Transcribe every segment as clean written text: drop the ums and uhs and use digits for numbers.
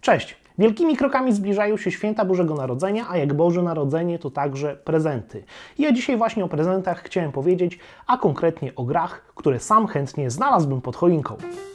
Cześć! Wielkimi krokami zbliżają się święta Bożego Narodzenia, a jak Boże Narodzenie to także prezenty. I ja dzisiaj właśnie o prezentach chciałem powiedzieć, a konkretnie o grach, które sam chętnie znalazłbym pod choinką.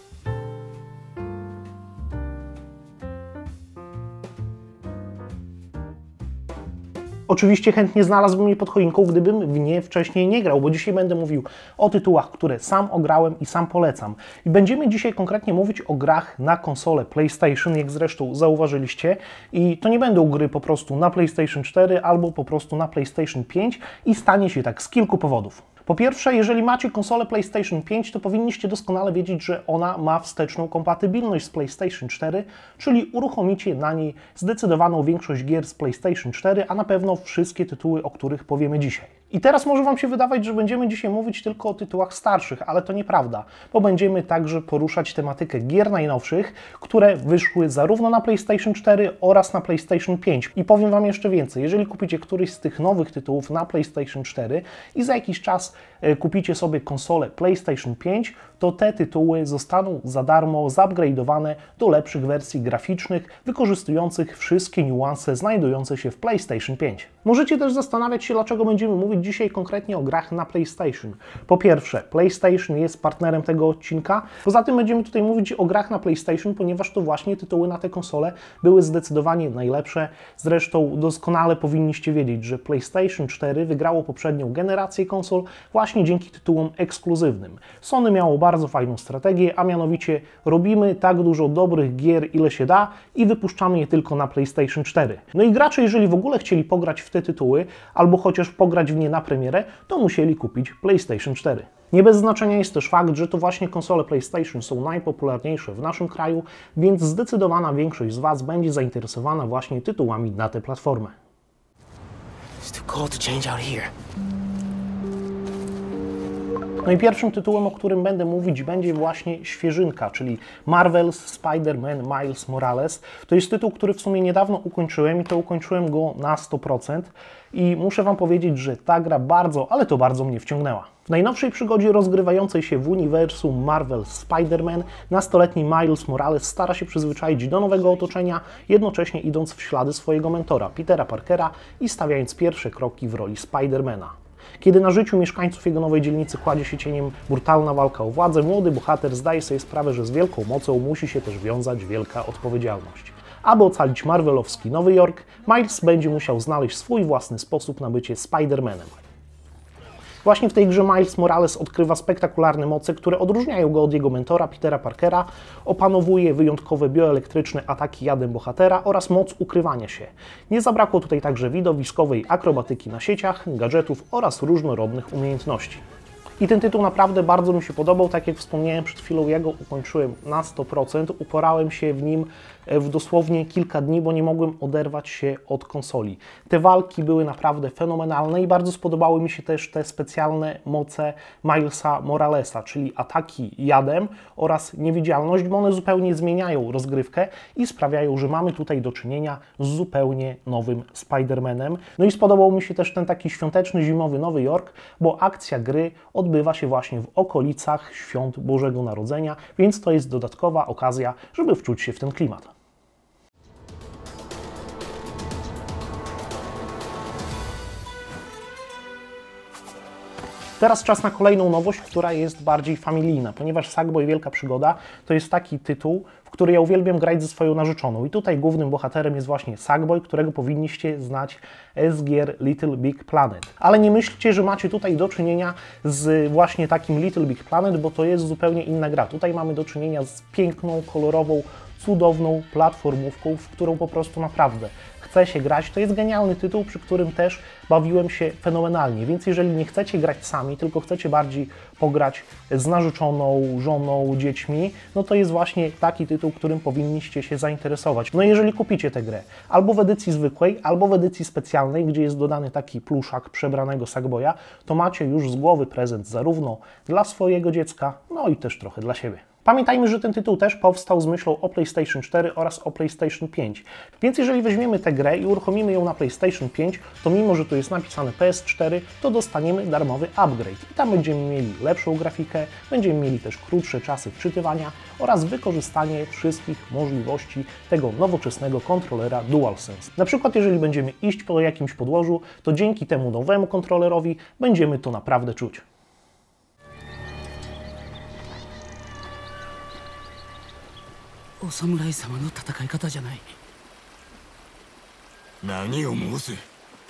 Oczywiście chętnie znalazłbym je pod choinką, gdybym w nie wcześniej nie grał, bo dzisiaj będę mówił o tytułach, które sam ograłem i sam polecam. I będziemy dzisiaj konkretnie mówić o grach na konsolę PlayStation, jak zresztą zauważyliście. I to nie będą gry po prostu na PlayStation 4 albo po prostu na PlayStation 5 i stanie się tak z kilku powodów. Po pierwsze, jeżeli macie konsolę PlayStation 5, to powinniście doskonale wiedzieć, że ona ma wsteczną kompatybilność z PlayStation 4, czyli uruchomicie na niej zdecydowaną większość gier z PlayStation 4, a na pewno wszystkie tytuły, o których powiemy dzisiaj. I teraz może Wam się wydawać, że będziemy dzisiaj mówić tylko o tytułach starszych, ale to nieprawda, bo będziemy także poruszać tematykę gier najnowszych, które wyszły zarówno na PlayStation 4 oraz na PlayStation 5. I powiem Wam jeszcze więcej, jeżeli kupicie któryś z tych nowych tytułów na PlayStation 4 i za jakiś czas kupicie sobie konsolę PlayStation 5, to te tytuły zostaną za darmo zupgrade'owane do lepszych wersji graficznych, wykorzystujących wszystkie niuanse znajdujące się w PlayStation 5. Możecie też zastanawiać się, dlaczego będziemy mówić dzisiaj konkretnie o grach na PlayStation. Po pierwsze, PlayStation jest partnerem tego odcinka, poza tym będziemy tutaj mówić o grach na PlayStation, ponieważ to właśnie tytuły na te konsole były zdecydowanie najlepsze. Zresztą doskonale powinniście wiedzieć, że PlayStation 4 wygrało poprzednią generację konsol właśnie dzięki tytułom ekskluzywnym. Sony miało bardzo fajną strategię, a mianowicie robimy tak dużo dobrych gier, ile się da i wypuszczamy je tylko na PlayStation 4. No i gracze, jeżeli w ogóle chcieli pograć w te tytuły, albo chociaż pograć w nie na premierę, to musieli kupić PlayStation 4. Nie bez znaczenia jest też fakt, że to właśnie konsole PlayStation są najpopularniejsze w naszym kraju, więc zdecydowana większość z Was będzie zainteresowana właśnie tytułami na tę platformę. It's too cold to change out here. No i pierwszym tytułem, o którym będę mówić, będzie właśnie świeżynka, czyli Marvel's Spider-Man Miles Morales. To jest tytuł, który w sumie niedawno ukończyłem i to ukończyłem go na 100% i muszę Wam powiedzieć, że ta gra bardzo, ale to bardzo mnie wciągnęła. W najnowszej przygodzie rozgrywającej się w uniwersum Marvel Spider-Man nastoletni Miles Morales stara się przyzwyczaić do nowego otoczenia, jednocześnie idąc w ślady swojego mentora Petera Parkera i stawiając pierwsze kroki w roli Spider-Mana. Kiedy na życiu mieszkańców jego nowej dzielnicy kładzie się cieniem brutalna walka o władzę, młody bohater zdaje sobie sprawę, że z wielką mocą musi się też wiązać wielka odpowiedzialność. Aby ocalić marvelowski Nowy Jork, Miles będzie musiał znaleźć swój własny sposób na bycie Spider-Manem. Właśnie w tej grze Miles Morales odkrywa spektakularne moce, które odróżniają go od jego mentora Petera Parkera, opanowuje wyjątkowe bioelektryczne ataki jadem bohatera oraz moc ukrywania się. Nie zabrakło tutaj także widowiskowej akrobatyki na sieciach, gadżetów oraz różnorodnych umiejętności. I ten tytuł naprawdę bardzo mi się podobał, tak jak wspomniałem przed chwilą, ja go ukończyłem na 100%, uporałem się w nim w dosłownie kilka dni, bo nie mogłem oderwać się od konsoli. Te walki były naprawdę fenomenalne i bardzo spodobały mi się też te specjalne moce Milesa Moralesa, czyli ataki jadem oraz niewidzialność, bo one zupełnie zmieniają rozgrywkę i sprawiają, że mamy tutaj do czynienia z zupełnie nowym Spider-Manem. No i spodobał mi się też ten taki świąteczny, zimowy Nowy Jork, bo akcja gry odbywa się właśnie w okolicach świąt Bożego Narodzenia, więc to jest dodatkowa okazja, żeby wczuć się w ten klimat. Teraz czas na kolejną nowość, która jest bardziej familijna, ponieważ Sackboy Wielka Przygoda to jest taki tytuł, w który ja uwielbiam grać ze swoją narzeczoną. I tutaj głównym bohaterem jest właśnie Sackboy, którego powinniście znać z gier Little Big Planet. Ale nie myślcie, że macie tutaj do czynienia z właśnie takim Little Big Planet, bo to jest zupełnie inna gra. Tutaj mamy do czynienia z piękną, kolorową, cudowną platformówką, w którą po prostu naprawdę chce się grać. To jest genialny tytuł, przy którym też bawiłem się fenomenalnie, więc jeżeli nie chcecie grać sami, tylko chcecie bardziej pograć z narzeczoną, żoną, dziećmi, no to jest właśnie taki tytuł, którym powinniście się zainteresować. No jeżeli kupicie tę grę albo w edycji zwykłej, albo w edycji specjalnej, gdzie jest dodany taki pluszak przebranego Sackboya, to macie już z głowy prezent zarówno dla swojego dziecka, no i też trochę dla siebie. Pamiętajmy, że ten tytuł też powstał z myślą o PlayStation 4 oraz o PlayStation 5. Więc jeżeli weźmiemy tę grę i uruchomimy ją na PlayStation 5, to mimo, że tu jest napisane PS4, to dostaniemy darmowy upgrade. I tam będziemy mieli lepszą grafikę, będziemy mieli też krótsze czasy wczytywania oraz wykorzystanie wszystkich możliwości tego nowoczesnego kontrolera DualSense. Na przykład jeżeli będziemy iść po jakimś podłożu, to dzięki temu nowemu kontrolerowi będziemy to naprawdę czuć. お侍様の戦い方じゃない。 何を申す。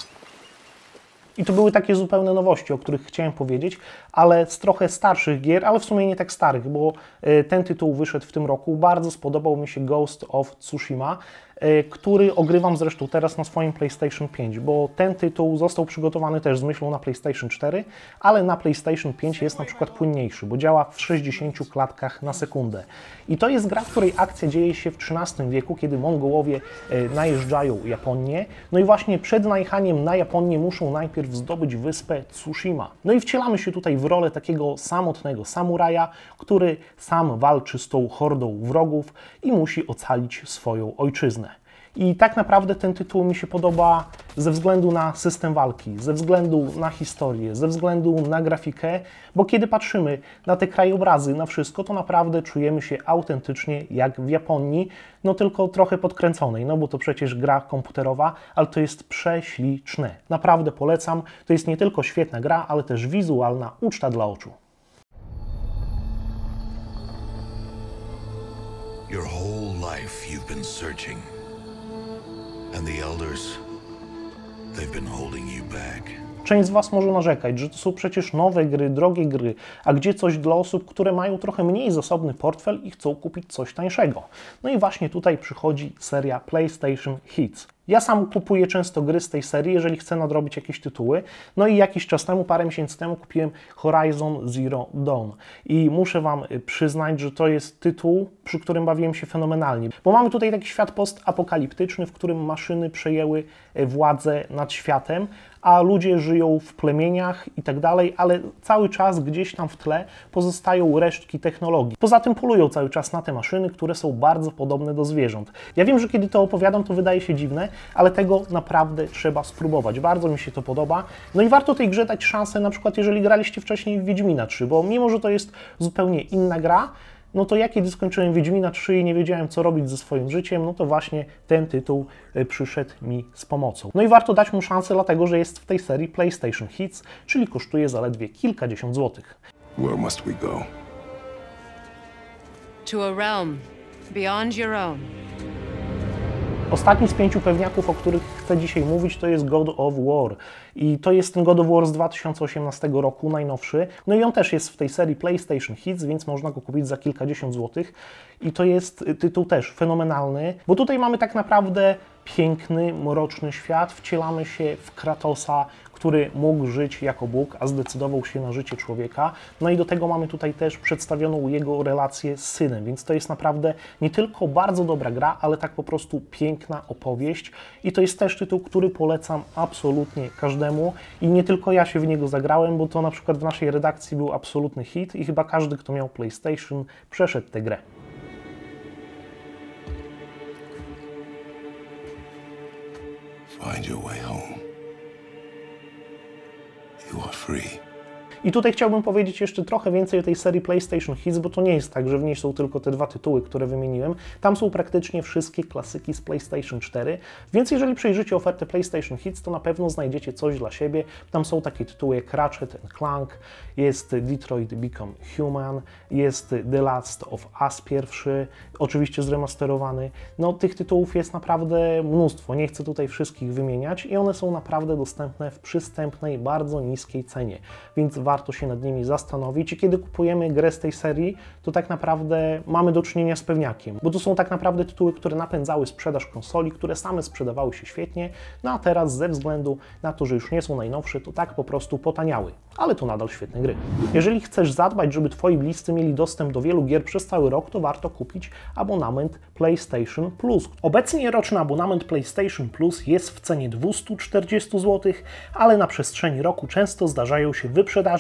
I to były takie zupełne nowości, o których chciałem powiedzieć, ale z trochę starszych gier, ale w sumie nie tak starych, bo ten tytuł wyszedł w tym roku. Bardzo spodobał mi się Ghost of Tsushima, który ogrywam zresztą teraz na swoim PlayStation 5, bo ten tytuł został przygotowany też z myślą na PlayStation 4, ale na PlayStation 5 jest na przykład płynniejszy, bo działa w 60 klatkach na sekundę. I to jest gra, w której akcja dzieje się w XIII wieku, kiedy Mongołowie najeżdżają Japonię. No i właśnie przed najechaniem na Japonię muszą najpierw zdobyć wyspę Tsushima. No i wcielamy się tutaj w rolę takiego samotnego samuraja, który sam walczy z tą hordą wrogów i musi ocalić swoją ojczyznę. I tak naprawdę ten tytuł mi się podoba ze względu na system walki, ze względu na historię, ze względu na grafikę, bo kiedy patrzymy na te krajobrazy, na wszystko, to naprawdę czujemy się autentycznie jak w Japonii, no tylko trochę podkręconej, no bo to przecież gra komputerowa, ale to jest prześliczne. Naprawdę polecam, to jest nie tylko świetna gra, ale też wizualna uczta dla oczu. Your whole life you've been searching. And the elders, they've been holding you back. Część z Was może narzekać, że to są przecież nowe gry, drogie gry, a gdzie coś dla osób, które mają trochę mniej zasobny portfel i chcą kupić coś tańszego. No i właśnie tutaj przychodzi seria PlayStation Hits. Ja sam kupuję często gry z tej serii, jeżeli chcę nadrobić jakieś tytuły. No i jakiś czas temu, parę miesięcy temu kupiłem Horizon Zero Dawn. I muszę Wam przyznać, że to jest tytuł, przy którym bawiłem się fenomenalnie. Bo mamy tutaj taki świat postapokaliptyczny, w którym maszyny przejęły władzę nad światem, a ludzie żyją w plemieniach i tak dalej, ale cały czas gdzieś tam w tle pozostają resztki technologii. Poza tym polują cały czas na te maszyny, które są bardzo podobne do zwierząt. Ja wiem, że kiedy to opowiadam, to wydaje się dziwne, ale tego naprawdę trzeba spróbować. Bardzo mi się to podoba. No i warto tej grze dać szansę, na przykład jeżeli graliście wcześniej w Wiedźmina 3, bo mimo, że to jest zupełnie inna gra, no to ja kiedy skończyłem Wiedźmina 3 i nie wiedziałem, co robić ze swoim życiem, no to właśnie ten tytuł przyszedł mi z pomocą. No i warto dać mu szansę, dlatego że jest w tej serii PlayStation Hits, czyli kosztuje zaledwie kilkadziesiąt złotych. Where must we go? To a realm beyond your own. Ostatni z 5 pewniaków, o których chcę dzisiaj mówić, to jest God of War. I to jest ten God of War z 2018 roku, najnowszy. No i on też jest w tej serii PlayStation Hits, więc można go kupić za kilkadziesiąt złotych. I to jest tytuł też fenomenalny, bo tutaj mamy tak naprawdę piękny, mroczny świat. Wcielamy się w Kratosa, który mógł żyć jako Bóg, a zdecydował się na życie człowieka. No i do tego mamy tutaj też przedstawioną jego relację z synem, więc to jest naprawdę nie tylko bardzo dobra gra, ale tak po prostu piękna opowieść. I to jest też tytuł, który polecam absolutnie każdemu i nie tylko ja się w niego zagrałem, bo to na przykład w naszej redakcji był absolutny hit i chyba każdy, kto miał PlayStation, przeszedł tę grę. Find your way home. You are free. I tutaj chciałbym powiedzieć jeszcze trochę więcej o tej serii PlayStation Hits, bo to nie jest tak, że w niej są tylko te dwa tytuły, które wymieniłem. Tam są praktycznie wszystkie klasyki z PlayStation 4, więc jeżeli przejrzycie ofertę PlayStation Hits, to na pewno znajdziecie coś dla siebie. Tam są takie tytuły jak Ratchet & Clank, jest Detroit Become Human, jest The Last of Us pierwszy, oczywiście zremasterowany. No tych tytułów jest naprawdę mnóstwo, nie chcę tutaj wszystkich wymieniać i one są naprawdę dostępne w przystępnej, bardzo niskiej cenie, więc warto się nad nimi zastanowić i kiedy kupujemy grę z tej serii, to tak naprawdę mamy do czynienia z pewniakiem, bo to są tak naprawdę tytuły, które napędzały sprzedaż konsoli, które same sprzedawały się świetnie, no a teraz ze względu na to, że już nie są najnowsze, to tak po prostu potaniały, ale to nadal świetne gry. Jeżeli chcesz zadbać, żeby Twoi bliscy mieli dostęp do wielu gier przez cały rok, to warto kupić abonament PlayStation Plus. Obecnie roczny abonament PlayStation Plus jest w cenie 240 zł, ale na przestrzeni roku często zdarzają się wyprzedaże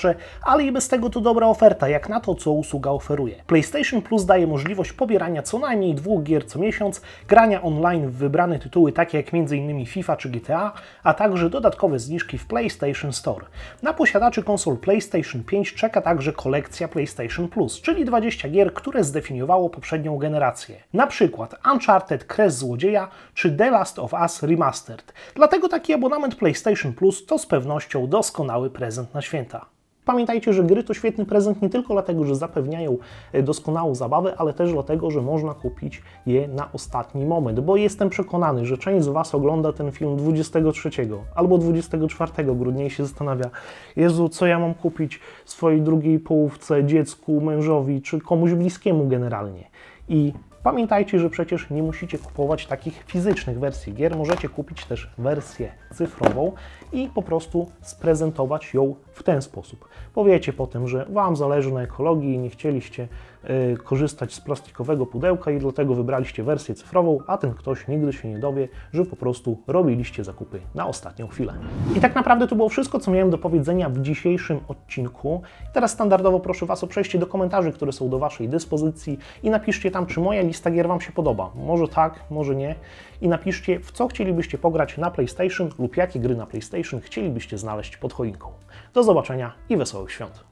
premierze, ale i bez tego to dobra oferta, jak na to, co usługa oferuje. PlayStation Plus daje możliwość pobierania co najmniej 2 gier co miesiąc, grania online w wybrane tytuły takie jak m.in. FIFA czy GTA, a także dodatkowe zniżki w PlayStation Store. Na posiadaczy konsol PlayStation 5 czeka także kolekcja PlayStation Plus, czyli 20 gier, które zdefiniowało poprzednią generację. Na przykład Uncharted Kres Złodzieja czy The Last of Us Remastered. Dlatego taki abonament PlayStation Plus to z pewnością doskonały prezent na święta. Pamiętajcie, że gry to świetny prezent nie tylko dlatego, że zapewniają doskonałą zabawę, ale też dlatego, że można kupić je na ostatni moment, bo jestem przekonany, że część z Was ogląda ten film 23 albo 24 grudnia i się zastanawia: Jezu, co ja mam kupić swojej drugiej połówce, dziecku, mężowi czy komuś bliskiemu generalnie. I pamiętajcie, że przecież nie musicie kupować takich fizycznych wersji gier, możecie kupić też wersję cyfrową i po prostu sprezentować ją w ten sposób. Powiecie potem, że Wam zależy na ekologii i nie chcieliście korzystać z plastikowego pudełka i dlatego wybraliście wersję cyfrową, a ten ktoś nigdy się nie dowie, że po prostu robiliście zakupy na ostatnią chwilę. I tak naprawdę to było wszystko, co miałem do powiedzenia w dzisiejszym odcinku. Teraz standardowo proszę Was o przejście do komentarzy, które są do Waszej dyspozycji i napiszcie tam, czy moja lista gier Wam się podoba. Może tak, może nie. I napiszcie, w co chcielibyście pograć na PlayStation lub jakie gry na PlayStation chcielibyście znaleźć pod choinką. Do zobaczenia i wesołych świąt.